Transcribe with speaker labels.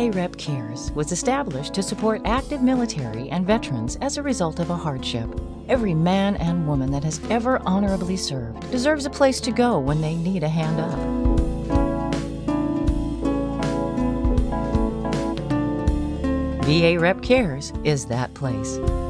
Speaker 1: VAREP Cares was established to support active military and veterans as a result of a hardship. Every man and woman that has ever honorably served deserves a place to go when they need a hand up. VAREP Cares is that place.